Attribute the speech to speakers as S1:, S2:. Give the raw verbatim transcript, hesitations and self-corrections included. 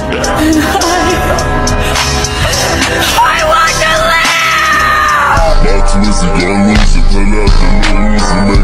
S1: I want to live!
S2: About to listen, gonna lose it, play out the losing,